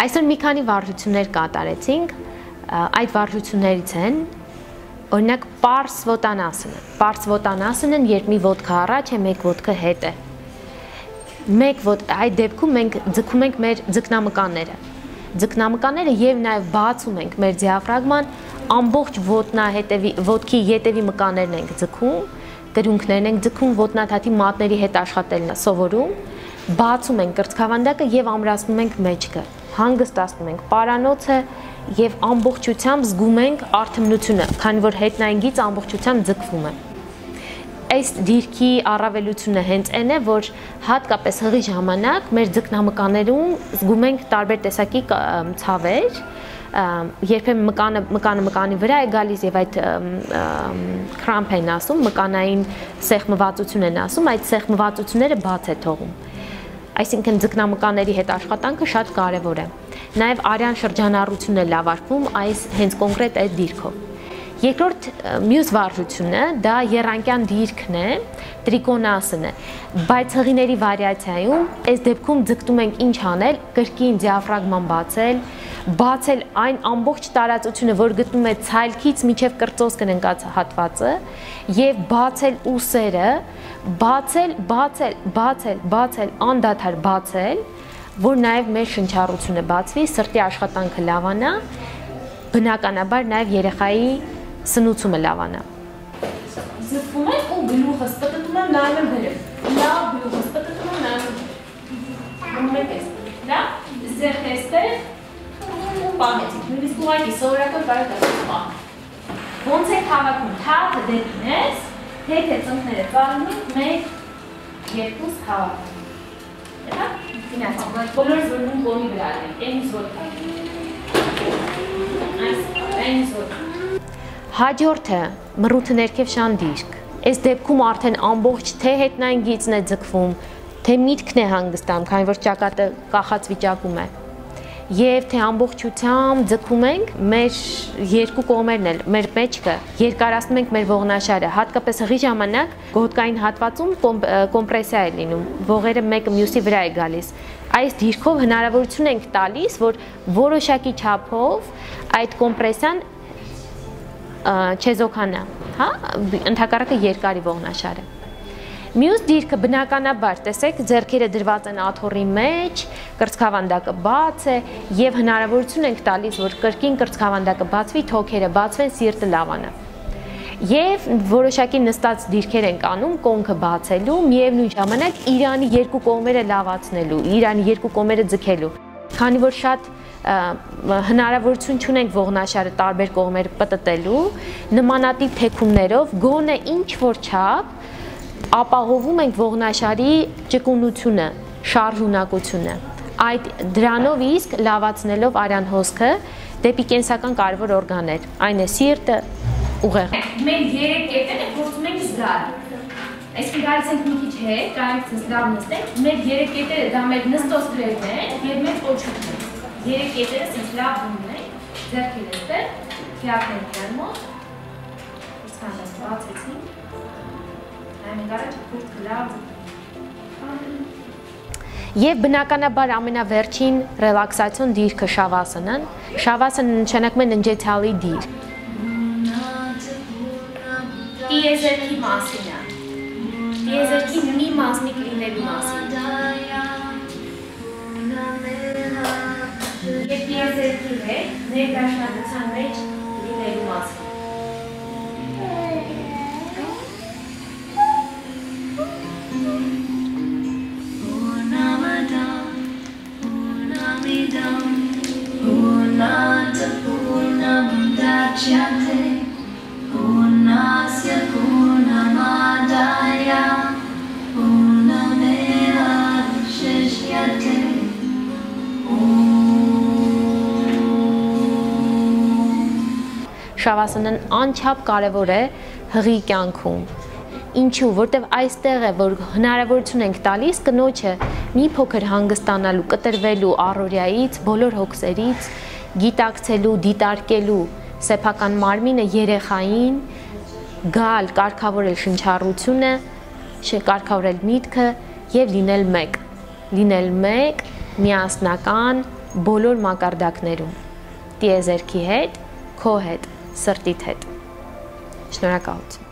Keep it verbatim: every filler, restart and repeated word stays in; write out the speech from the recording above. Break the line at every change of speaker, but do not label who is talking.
Այսօր մի քանի վարժություններ կատարեցինք, այդ վարժություններից են օրինակ պարզ վոտանասնը։ Պարզ վոտանասնը, երբ մի ոտքը առաջ է, մեկ ոտքը հետ է։ Մեկ ոտ այդ դեպքում մենք ձգում ենք մեր ձգնամկանները։ Ձգնամկանները եւ նաեւ բացում ենք մեր դիաֆրագման, ամբողջ ոտնահետևի ոտքի ետևի մկաններն ենք ձգում, կրունկներն ենք ձգում, ոտնաթաթի մատների հետ աշխատելն է սովորում, բացում ենք կրծքավանդակը եւ ամրացնում ենք մեջքը, հանգստացնում ենք պարանոցը եւ ամբողջությամբ զգում ենք արթմնությունը, քանի որ հետնայինգից ամբողջությամբ ձգվում է։ Այս դիրքի առավելությունը հենց այն է, որ հատկապես հղի ժամանակ մեր ձգնամկաներում զգում ենք տարբեր տեսակի ցավեր, երբեմն մկանը մկանը մկանի վրա է գալիս եւ այդ կրամփ են ասում, մկանային սեղմվածություն են ասում, այդ սեղմվածությունները բաց է թողում։ Այսինքն ձգնամկաների հետ աշխատանքը շատ կարեւոր է։ Նաեւ արյան շրջանառությունն է լավարկվում այս հենց կոնկրետ այդ դիրքով։ Երկրորդ մյուս վարժությունը դա եռանկյան դիրքն է, տրիկոնասն է, բայց հղիների վարիացիայում այս դեպքում ձգտում ենք ինչ անել, կրկին դիաֆրագման բացել, բացել այն ամբողջ տարածությունը, որ գտնում է ցայլքից մինչև կրծոսկն ընկած հատվածը եւ բացել ուսերը, բացել, բացել, բացել, բացել, անդադար բացել, որ նաեւ մեր շնչառությունը բացվի, սրտի աշխատանքը լավանա, բնականաբար նաեւ երեխայի սնուցումը լավանա։
Ձգվում եք ու գլուխը սպտտում եմ նայում եմ վերև։ Լավ գլուխը սպտտում եմ նայում եմ։ Ումեք ես։ Լավ, ձեր էստեղ պահեցիք։ Նույնիսկ ուղղակի սովորական կարող եք պահել։ Ոնց եք հավաքում, թաթը դեպին ես, հետ է ծնկները ծալում, մեկ, երկուս հավաքում։ Էտա, գնացեք, բոլոր զորնում կողմի վրա ենք, այնից ոտքա։ Այս, այնից ոտքա։
Հաջորդը մռութը ներքև շանդիրք։ Այս դեպքում արդեն ամբողջ թե հետնայինգիծն է ձգվում, թե միտքն է հանգստանում, քանի որ ճակատը կախած վիճակում է։ Եվ թե ամբողջությամբ ձգում ենք մեր երկու կողմերն էլ, մեր մեջքը, երկարացնում ենք մեր ողնաշարը, հատկապես հղի ժամանակ գոտկային հատվածում կոմպրեսիա է լինում, ողերը մեկը մյուսի վրա է գալիս։ Այս դիրքով հնարավորություն ենք տալիս, որ որոշակի չափով այդ կոմպրեսիան չեզոքանա, հա, ընդհակառակը երկարի ողնաշարը։ Մյուս դիրքը բնականաբար, տեսեք, ձեռքերը դրված են աթոռի մեջ, կրծքավանդակը բաց է եւ հնարավորություն ենք տալիս, որ կրկին կրծքավանդակը բացվի, թոքերը բացվեն, սիրտը լավանա։ Եվ որոշակի նստած դիրքեր ենք անում, կոնքը բացելու, միևնույն ժամանակ Իրանի երկու կողմերը լավացնելու, Իրանի երկու կողմերը ձգելու։ Քանի որ շատ հնարավորություն չունենք ողնաշարը տարբեր կողմեր պտտելու, նմանատիպ թեքումներով գոնե ինչ որ չափ ապահովում ենք ողնաշարի ճկունությունը, շարժունակությունը։ Այդ դրանով իսկ լավացնելով արյան հոսքը դեպի կենսական կարևոր օրգաններ, այն է սիրտը, ուղեղը։
Մենք երեք կետերը փորձում ենք զգալ։ Այսինքն գալիս ենք մի քիչ հետ, կարելի է լավ նստենք, մեր երեք կետերը դա մեր նստած գրերն են եւ մեր օջուկն են։ Երեք կետերը սենց լավ դնում ենք, ձեռքերը ստեղ, թիակներ իրար մոտ, ուսքանդաս բացեցինք, նայմենք առաջ կուրտքը լավ ձգում։
Եվ բնականաբար ամենավերջին ռելաքսացիոն դիրքը շավասանն, շավասանը նշանակում է ննջեցյալի դիր։
Տիեզերքի մասին է, տիեզերքի մի մասնիկ լինելու մասին։ Եվ տիեզերքի հետ ներդաշնակության մեջ լինելու մասին։
Շավասանն անչափ կարևոր է հղի կյանքում։ Ինչու, որտեվ այստեղ է, որ հնարավորություն ենք տալիս կնոջը մի փոքր հանգստանալու, կտրվելու առօրյայից, բոլոր հոգսերից, գիտակցելու, դիտարկելու սեփական մարմինը երեխային, գալ, կարգավորել շնչառությունը, կարգավորել միտքը եւ լինել մեկ, լինել մեկ, միասնական, բոլոր մակարդակներում, տիեզերքի հետ, քո հետ, սրտիդ հետ։ Շնորհակալություն։